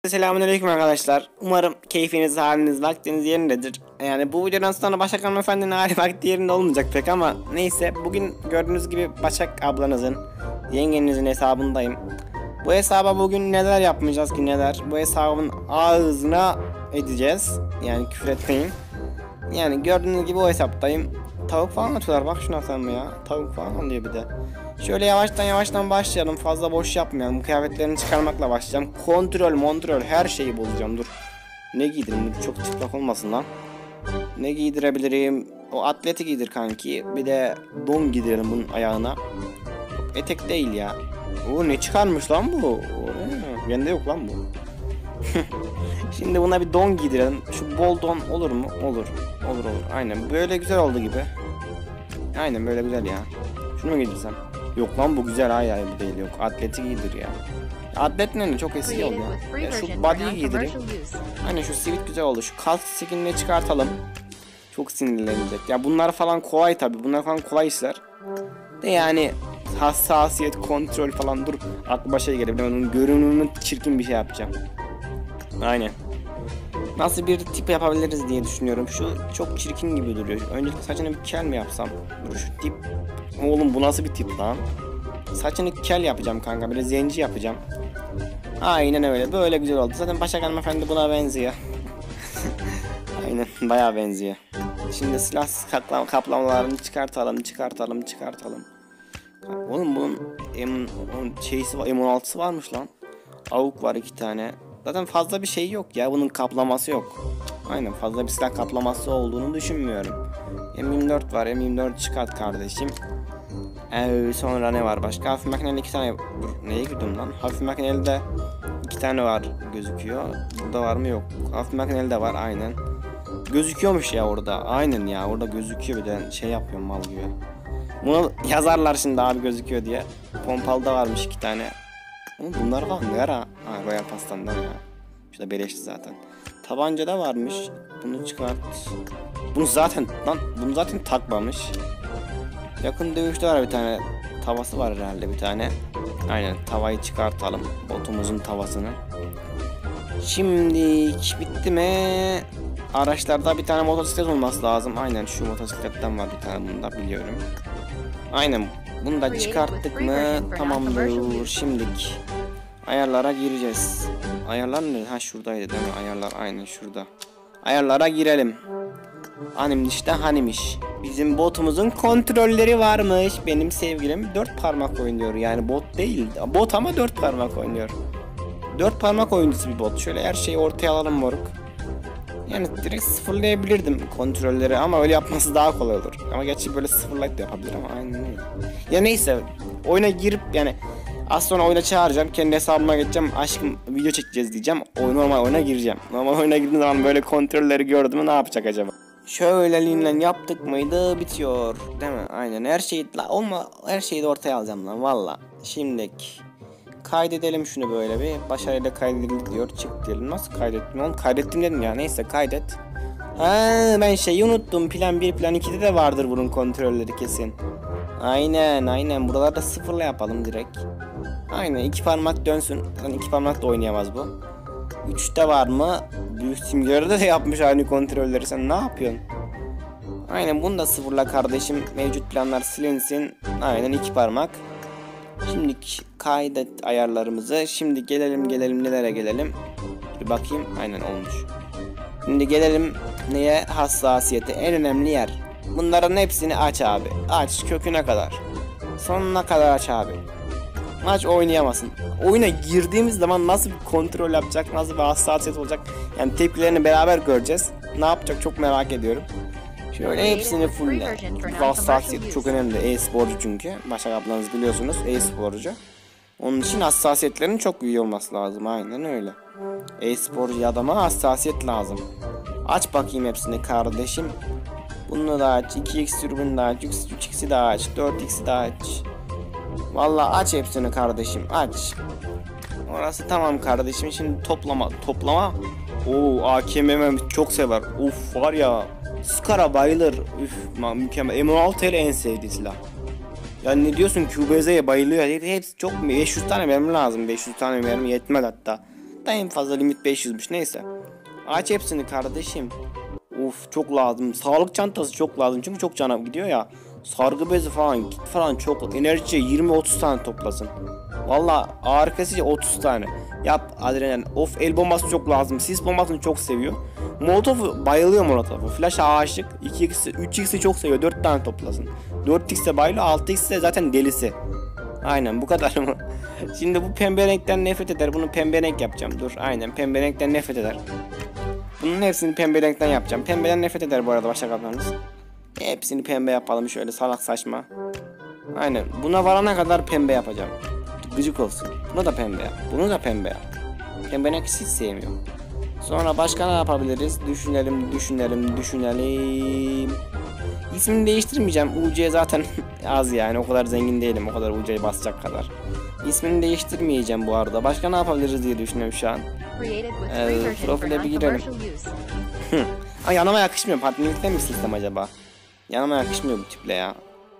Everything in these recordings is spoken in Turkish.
Selamünaleyküm arkadaşlar. Umarım keyfiniz, haliniz, vaktiniz yerindedir. Yani bu videodan sonra Başak hanımefendinin hali vakti yerinde olmayacak pek ama neyse, bugün gördüğünüz gibi Başak ablanızın, yengenizin hesabındayım. Bu hesaba bugün neler yapmayacağız ki neler? Bu hesabın ağzına edeceğiz. Yani küfür etmeyin. Yani gördüğünüz gibi o hesaptayım. Tavuk falan atıyorlar, bak şuna sen ya. Tavuk falan alıyor bir de. Şöyle yavaştan başlayalım, fazla boş yapmayalım. Kıyafetlerini çıkarmakla başlayacağım. Kontrol her şeyi bozacağım. Dur. Ne giydireyim? Çok çıplak olmasın lan. Ne giydirebilirim? O atleti giydir kanki. Bir de don giydirelim bunun ayağına. Etek değil ya. O ne çıkarmış lan bu? Bende yok lan bu. Şimdi buna bir don giydirelim. Şu bol don olur mu? Olur. Aynen böyle güzel oldu gibi. Aynen böyle güzel ya. Şunu mu giydirsem? Yok lan bu güzel, hayır bu değil, yok. Atleti giydir ya. Atlet ne? Çok eski oldu ya. Ya şu body'yi giydireyim. Hani şu sivit güzel oldu. Şu kask skinini çıkartalım. Çok sinirlenecek. Ya bunlar falan kolay tabi. Bunlar falan kolay işler. De yani hassasiyet, kontrol falan, dur. Aklıma şey geldi. Ben onun görünümünü çirkin bir şey yapacağım. Aynen. Nasıl bir tip yapabiliriz diye düşünüyorum. Şu çok çirkin gibi duruyor. Öncelikle saçını bir kel mi yapsam? Dur şu tip. Oğlum bu nasıl bir tip lan? Saçını kel yapacağım kanka. Böyle zenci yapacağım. Aynen öyle. Böyle güzel oldu. Zaten Başak hanımefendi buna benziyor. Aynen bayağı benziyor. Şimdi silah kaplamalarını çıkartalım. Oğlum bunun şeysi var, M16'sı varmış lan. AUK var 2 tane. Zaten fazla bir şey yok ya, bunun kaplaması yok. Aynen, fazla bir silah kaplaması olduğunu düşünmüyorum. M24 var, M24 çıkart kardeşim. Sonra ne var başka? Hafif makineli 2 tane. Dur, neye girdim lan? Hafif makineli de 2 tane var gözüküyor. Burada var mı? Yok. Hafif makineli de var, aynen. Gözüküyormuş ya orada. Aynen ya, orada gözüküyor, bir de şey yapıyorum mal gibi. Bunu yazarlar şimdi abi gözüküyor diye. Pompalı da varmış 2 tane. Bunlar var mı ya? Royal Pastan'dan ya. Şurada beleşti zaten. Tabanca da varmış. Bunu çıkart. Bunu zaten takmamış. Yakın dövüşte var bir tane. Tavası var herhalde bir tane. Aynen, tavayı çıkartalım. Botumuzun tavasını. Şimdi bitti mi? Araçlarda bir tane motosiklet olması lazım. Aynen, şu motosikletten var bir tane, bunu da biliyorum. Aynen, bunu da çıkarttık mı tamamdır. Şimdilik ayarlara gireceğiz. Ayarlar ne? Ha şuradaydı değil mi? Ayarlar aynen şurada. Ayarlara girelim. Hanimiş. Bizim botumuzun kontrolleri varmış. Benim sevgilim 4 parmak oynuyor. Yani bot değil. Bot ama 4 parmak oynuyor. 4 parmak oyuncusu bir bot. Şöyle her şeyi ortaya alalım moruk. Yani direkt sıfırlayabilirdim kontrolleri ama öyle yapması daha kolay olur. Ama gerçi böyle sıfırlayıp da yapabilir ama aynen öyle. Ya neyse, oyuna girip yani az sonra oyuna çağıracağım. Kendi hesabıma geçeceğim. Aşkım video çekeceğiz diyeceğim. Normal oyuna gireceğim. Normal oyuna girdiğim zaman böyle kontrolleri gördüm mü ne yapacak acaba? Şöyle linlen yaptık mıydı bitiyor. Değil mi? Aynen, her şeyi de ortaya alacağım lan valla. Şimdilik kaydedelim şunu böyle bir. Başarıyla kaydedildi diyor. Çık diyelim. Nasıl kaydettim oğlum? Kaydettim dedim ya. Neyse kaydet. Ben şeyi unuttum. Plan 1 plan 2'de de vardır bunun kontrolleri kesin. Aynen. Buralarda sıfırla yapalım direkt. Aynen, 2 parmak dönsün. Yani 2 parmak da oynayamaz bu. 3'te var mı? Büyük simgelerde de yapmış aynı kontrolleri. Sen ne yapıyorsun? Aynen, bunu da sıfırla kardeşim. Mevcut planlar silinsin. Aynen 2 parmak. Şimdi kaydet ayarlarımızı. Şimdi gelelim nelere gelelim. Bir bakayım. Aynen olmuş. Şimdi gelelim neye? Hassasiyete. En önemli yer. Bunların hepsini aç abi. Aç köküne kadar. Sonuna kadar aç abi. Aç, oynayamazsın. Oyuna girdiğimiz zaman nasıl bir kontrol yapacak, nasıl bir hassasiyet olacak, yani tepkilerini beraber göreceğiz. Ne yapacak çok merak ediyorum. Şöyle hepsini fulle. Hassasiyet çok önemli. E-sporcu çünkü. Başak ablanız biliyorsunuz, e-sporcu. Onun için hassasiyetlerin çok iyi olması lazım. Aynen öyle. E-sporcu adama hassasiyet lazım. Aç bakayım hepsini kardeşim. Bunu da aç. 2x türbünü de aç. 3x'i de aç. 4x'i de aç. Vallahi aç hepsini kardeşim. Aç. Orası tamam kardeşim. Şimdi toplama. Oo, AKM çok sever. Uf var ya. Scar'a bayılır. Üf mükemmel. M16 en sevdiği silah. Yani ne diyorsun, QBZ'ye bayılıyor. Hepsi çok 500 tane mermi lazım. 500 tane mermi yetmez hatta. Hatta en fazla limit 500'müş, neyse. Aç hepsini kardeşim. Of çok lazım. Sağlık çantası çok lazım çünkü çok cana gidiyor ya. Sargı bezi falan, kit falan çok. Enerji 20-30 tane toplasın. Valla ağır kesici 30 tane. Yap adrenalin. Of el bombası çok lazım. Sis bombasını çok seviyor. Molotof'u bayılıyor Molotof'u. Flash aşık. 2x'i 3x'i çok seviyor. 4 tane toplasın. 4x'e bayılıyor. 6x'e zaten delisi. Aynen bu kadar mı? Şimdi bu pembe renkten nefret eder. Bunu pembe renk yapacağım. Dur aynen pembe renkten nefret eder. Bunun hepsini pembe renkten yapacağım. Pembeden nefret eder bu arada başka kaplarınız. Hepsini pembe yapalım şöyle salak saçma. Aynen buna varana kadar pembe yapacağım. Gıcık olsun. Bunu da pembe yap. Bunu da pembe yap. Pembe renk hiç sevmiyorum. Sonra başka ne yapabiliriz? Düşünelim. İsmini değiştirmeyeceğim. UC zaten az yani. O kadar zengin değilim. O kadar UC'yi basacak kadar. İsmini değiştirmeyeceğim bu arada. Başka ne yapabiliriz diye düşünüyorum şu an. Profile bir girelim. Ay yanıma yakışmıyor. Partnerlikten mi sistem acaba? Yanıma yakışmıyor bu tiple ya.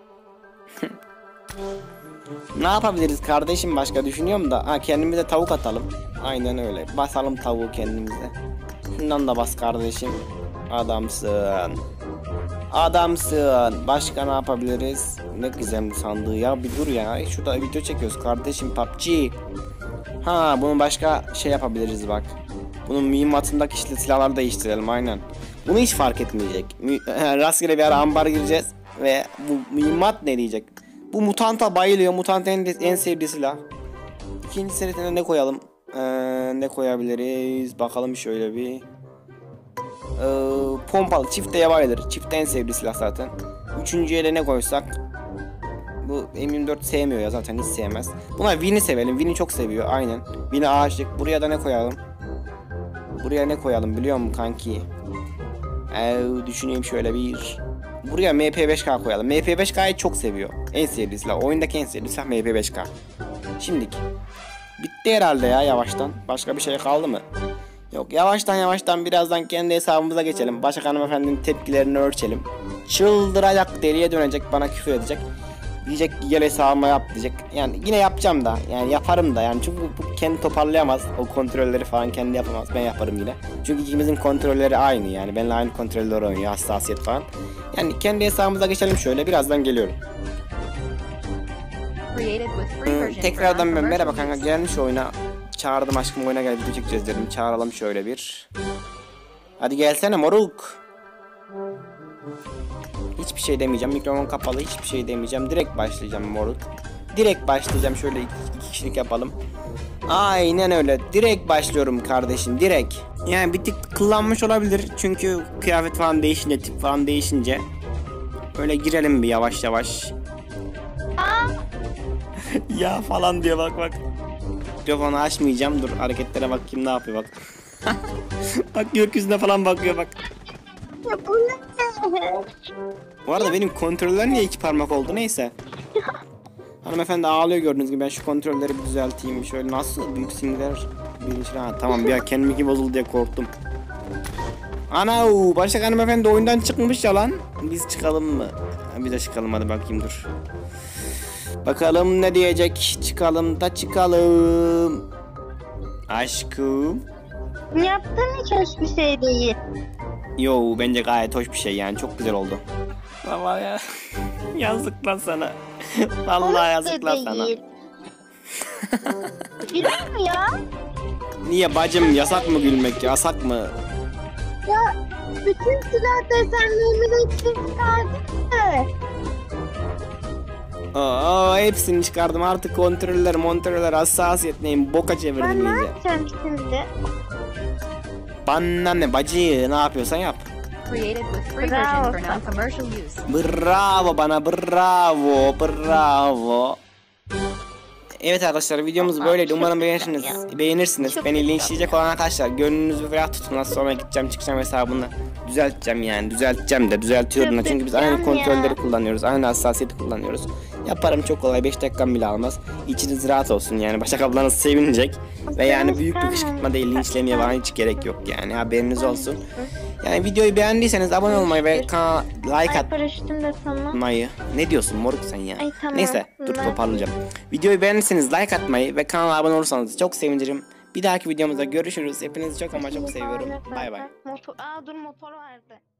Ne yapabiliriz kardeşim başka düşünüyorum da. Ha kendimize tavuk atalım. Aynen öyle. Basalım tavuğu kendimize. Şundan da bas kardeşim. Adamsın. Adamsın. Başka ne yapabiliriz? Ne güzel bu sandığı ya. Bir dur ya. Şurada video çekiyoruz kardeşim PUBG. Ha bunu başka şey yapabiliriz bak. Bunun mühimmatındaki işte silahları değiştirelim aynen. Bunu hiç fark etmeyecek. Rastgele bir ara ambar gireceğiz. Ve bu mühimmat ne diyecek? Bu mutanta bayılıyor. Mutant en sevdiği silah. İkinci serisine ne koyalım? Ne koyabiliriz? Bakalım şöyle bir. Pompalı çifteye bayılır. Çifte en sevdiği silah zaten. Üçüncüye de ne koysak? Bu M24 sevmiyor ya zaten hiç sevmez. Buna Win'i sevelim. Win'i çok seviyor aynen. Win'e aşık. Buraya da ne koyalım? Buraya ne koyalım biliyor musun kanki? Düşüneyim şöyle bir. Buraya MP5K koyalım. MP5K'yı çok seviyor. En sevdiği silah. Oyundaki en sevdiği silah MP5K. Şimdiki. Bitti herhalde ya yavaştan. Başka bir şey kaldı mı? Yok yavaştan birazdan kendi hesabımıza geçelim. Başak hanımefendinin tepkilerini ölçelim. Çıldıracak, deliye dönecek, bana küfür edecek. Diyecek gel hesabıma yap diyecek. Yani yine yapacağım da yani yaparım da yani çünkü bu kendi toparlayamaz. O kontrolleri falan kendi yapamaz. Ben yaparım yine. Çünkü ikimizin kontrolleri aynı yani. Benimle aynı kontroller oynuyor, hassasiyet falan. Yani kendi hesabımıza geçelim şöyle. Birazdan geliyorum. Tekrardan ben merhaba kanka gelmiş oyuna. Çağırdım aşkım oyuna gel video çekeceğiz dedim. Çağıralım şöyle bir. Hadi gelsene moruk. Hiçbir şey demeyeceğim. Mikrofon kapalı. Hiçbir şey demeyeceğim. Direkt başlayacağım moruk. Direkt başlayacağım. Şöyle iki kişilik yapalım. Aynen öyle. Direkt başlıyorum kardeşim. Direkt. Yani bir tık kullanmış olabilir. Çünkü kıyafet falan değişince, tip falan değişince. Öyle girelim bir yavaş yavaş. Ya falan diyor bak. Mikrofonu açmayacağım. Dur hareketlere bakayım ne yapıyor bak. Bak gökyüzüne falan bakıyor bak. Ya bu ne? Bu arada benim kontroller niye 2 parmak oldu neyse. Hanımefendi ağlıyor gördüğünüz gibi. Ben şu kontrolleri bir düzelteyim. Şöyle nasıl büyük simgeler. Tamam bir kendimi bozuldu diye korktum. Ana Başak hanımefendi oyundan çıkmış ya lan. Biz çıkalım mı? Biz de çıkalım hadi bakayım dur. Bakalım ne diyecek. Çıkalım da çıkalım. Aşkım. Yaptığın hiç hoş bir şey değil. Yo bence gayet hoş bir şey yani çok güzel oldu. Vallahi ya. Yazık lan sana. Vallahi yazık lan sana. Gülür mü ya? Niye bacım yasak mı gülmek yasak mı? Ya bütün silah desenlerimi hepsini çıkardın mı? Hepsini çıkardım artık kontroller hassasiyet neyim boka çevirdim Ben ne iyice. yapacağım şimdi? Bana ne bacı ne yapıyorsan yap. Bravo bana bravo. Evet arkadaşlar videomuz böyleydi. Umarım beğenirsiniz. Beni linçleyecek olan arkadaşlar gönlünüzü ferah tutun. Az sonra gideceğim çıkacağım hesabını düzelteceğim yani. Düzeltiyorum da çünkü biz aynı kontrolleri kullanıyoruz. Aynı hassasiyeti kullanıyoruz. Yaparım çok kolay 5 dakikam bile almaz. İçiniz rahat olsun yani. Başak ablanız sevinecek. Ve yani büyük bir kışkırtma değil linçlemeye bana hiç gerek yok yani. Haberiniz olsun. Yani videoyu beğendiyseniz abone olmayı ve kanala like atmayı. Ne diyorsun moruk sen ya? Tamam. Neyse dur toparlayacağım. Videoyu beğenirseniz like atmayı ve kanala abone olursanız çok sevinirim. Bir dahaki videomuzda görüşürüz. Hepinizi çok ama çok seviyorum. Bay bay. Motor, dur motor vardı.